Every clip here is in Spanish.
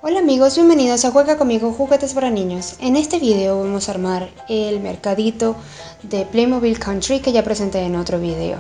Hola amigos, bienvenidos a Juega Conmigo Juguetes para Niños. En este video vamos a armar el mercadito de Playmobil Country que ya presenté en otro video.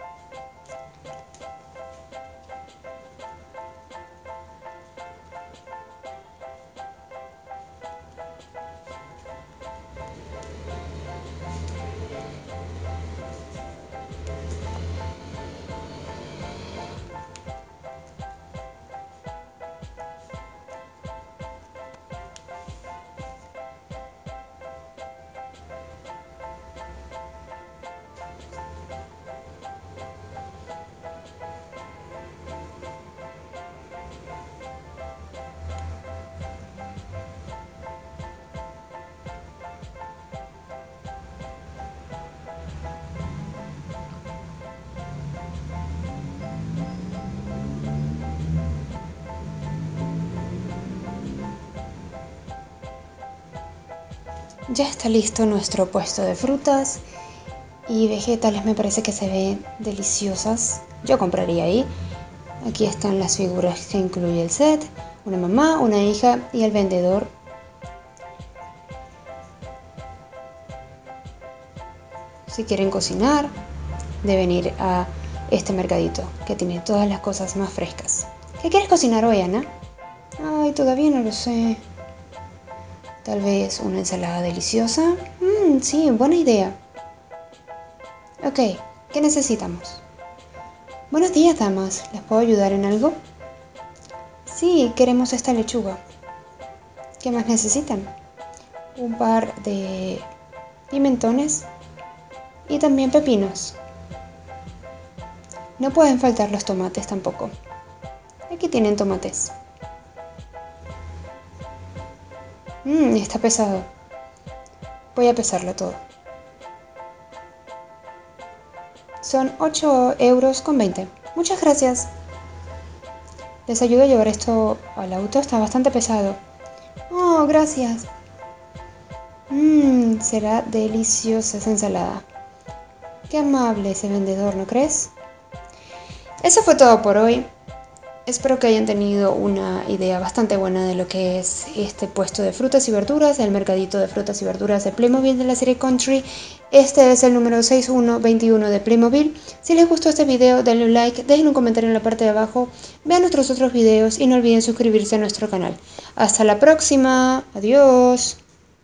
Ya está listo nuestro puesto de frutas y vegetales, me parece que se ven deliciosas. Yo compraría ahí. Aquí están las figuras que incluye el set, una mamá, una hija y el vendedor. Si quieren cocinar, deben ir a este mercadito que tiene todas las cosas más frescas. ¿Qué quieres cocinar hoy, Ana? Ay, todavía no lo sé. Tal vez una ensalada deliciosa. Sí, buena idea. Ok, ¿qué necesitamos? Buenos días, damas. ¿Les puedo ayudar en algo? Sí, queremos esta lechuga. ¿Qué más necesitan? Un par de pimentones y también pepinos. No pueden faltar los tomates tampoco. Aquí tienen tomates. Está pesado. Voy a pesarlo todo. Son 8,20 €. Muchas gracias. Les ayudo a llevar esto al auto, está bastante pesado. Oh, gracias. Será deliciosa esa ensalada. Qué amable ese vendedor, ¿no crees? Eso fue todo por hoy. Espero que hayan tenido una idea bastante buena de lo que es este puesto de frutas y verduras, el mercadito de frutas y verduras de Playmobil de la serie Country. Este es el número 6121 de Playmobil. Si les gustó este video, denle un like, dejen un comentario en la parte de abajo, vean nuestros otros videos y no olviden suscribirse a nuestro canal. Hasta la próxima, adiós.